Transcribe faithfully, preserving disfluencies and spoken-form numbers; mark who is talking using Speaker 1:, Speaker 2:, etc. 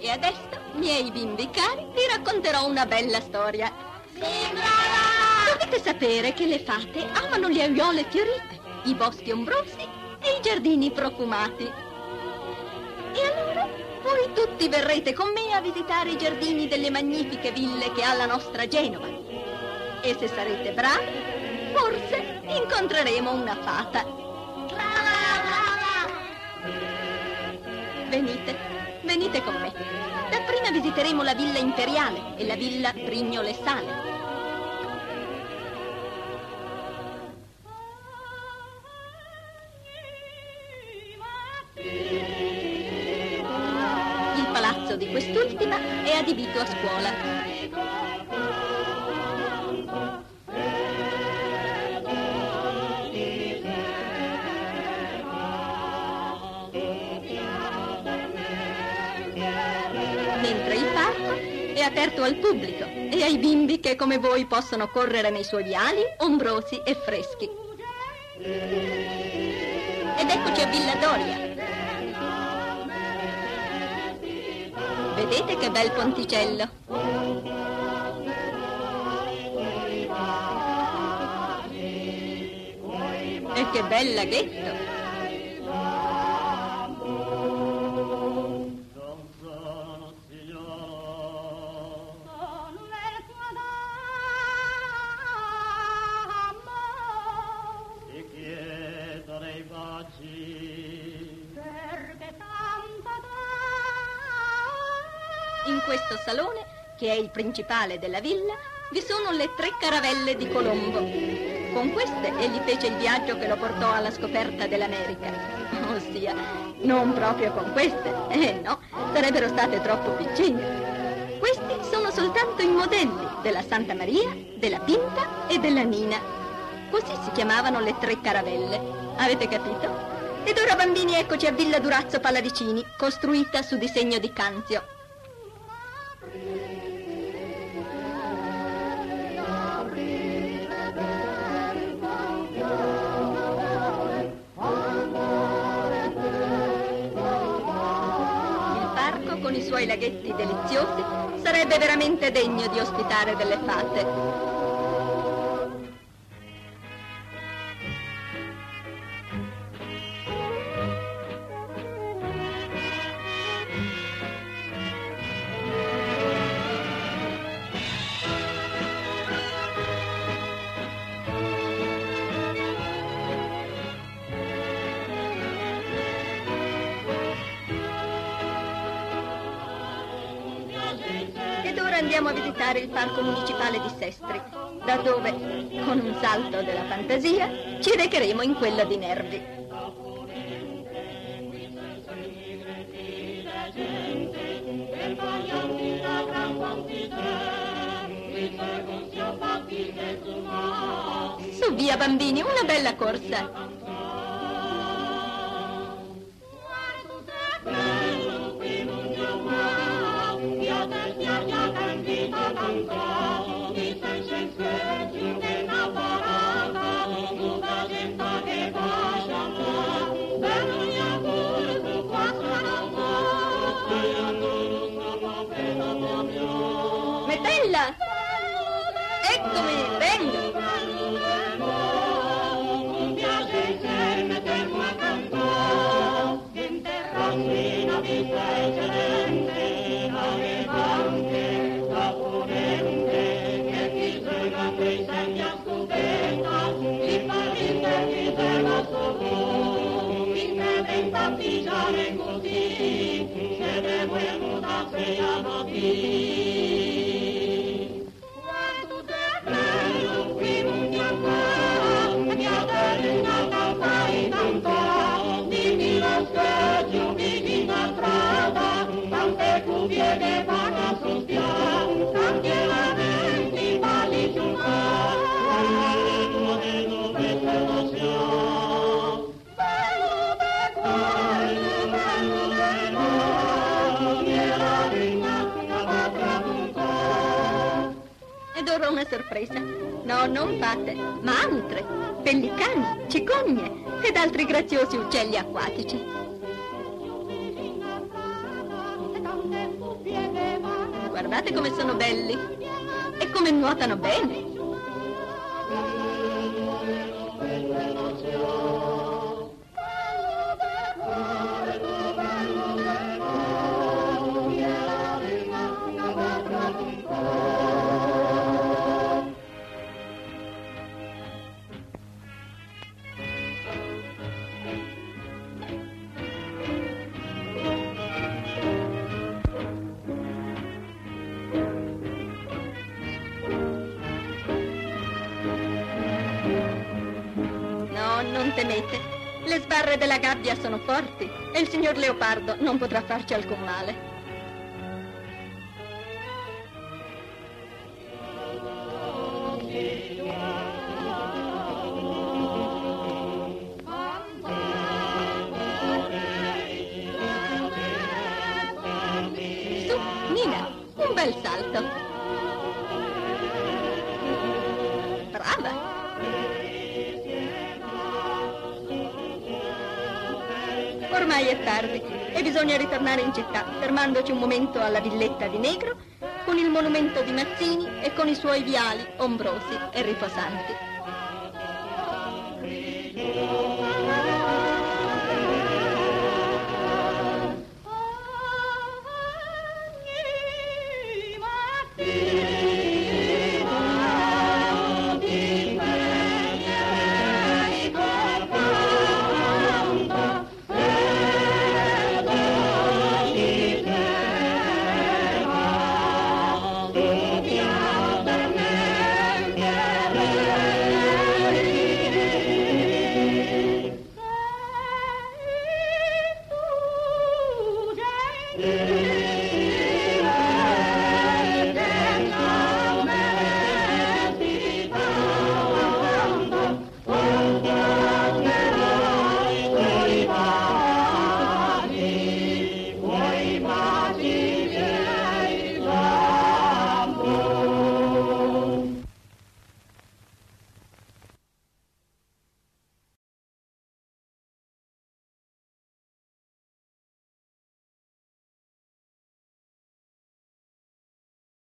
Speaker 1: E adesso, miei bimbi cari, vi racconterò una bella storia.
Speaker 2: Signora!
Speaker 1: Dovete sapere che le fate amano le aiuole fiorite, i boschi ombrosi e i giardini profumati. E allora, voi tutti verrete con me a visitare i giardini delle magnifiche ville che ha la nostra Genova. E se sarete bravi, forse incontreremo una fata. Venite, venite con me. Dapprima visiteremo la villa imperiale e la villa Brignole Sale. Il palazzo di quest'ultima è adibito a scuola. Mentre il parco è aperto al pubblico e ai bimbi che come voi possono correre nei suoi viali ombrosi e freschi. Ed eccoci a Villa Doria. Vedete che bel ponticello? E che bel laghetto! In questo salone, che è il principale della villa, vi sono le tre caravelle di Colombo. Con queste egli fece il viaggio che lo portò alla scoperta dell'America. Ossia, non proprio con queste, eh no, sarebbero state troppo piccine. Questi sono soltanto i modelli della Santa Maria, della Pinta e della Nina. Così si chiamavano le tre caravelle. Avete capito? Ed ora, bambini, eccoci a Villa Durazzo Pallavicini, costruita su disegno di Canzio. Con i suoi laghetti deliziosi sarebbe veramente degno di ospitare delle fate. Ed ora andiamo a visitare il parco municipale di Sestri, da dove, con un salto della fantasia, ci recheremo in quello di Nervi. Su, via bambini, una bella corsa! Metella! Eccomi, vengo! Ed ora una sorpresa. No, non fate, ma antre, pellicani, cicogne ed altri graziosi uccelli acquatici. Guardate come sono belli e come nuotano bene. Non temete, le sbarre della gabbia sono forti e il signor Leopardo non potrà farci alcun male. Su, Nina, un bel salto. Brava! Ormai è tardi e bisogna ritornare in città, fermandoci un momento alla villetta di Negro, con il monumento di Mazzini e con i suoi viali ombrosi e riposanti.
Speaker 2: Yeah.